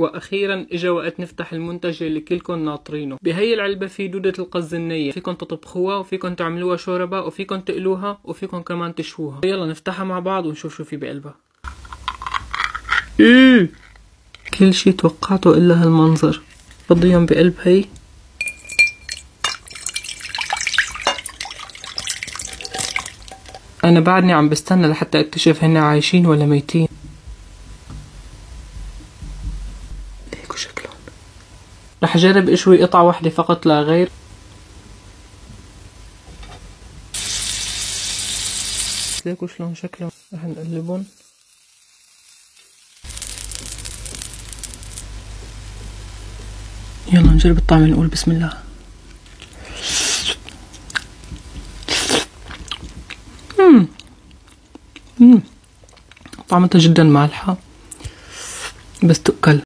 واخيرا اجا وقت نفتح المنتج اللي كلكم ناطرينه. بهي العلبة في دودة القز النية، فيكن تطبخوها وفيكن تعملوها شوربة وفيكن تقلوها وفيكن كمان تشووها. يلا نفتحها مع بعض ونشوف شو في بقلبها. كل شي توقعته الا هالمنظر. فضيهم بقلب هي. انا بعدني عم بستنى لحتى اكتشف هن عايشين ولا ميتين. هيكو شكلهم. رح اجرب اشوي قطعة واحدة فقط لا غير. ليكو شلون شكلهم. رح نقلبهم. يلا نجرب الطعم، نقول بسم الله. طعمتها جدا مالحة بس تؤكل.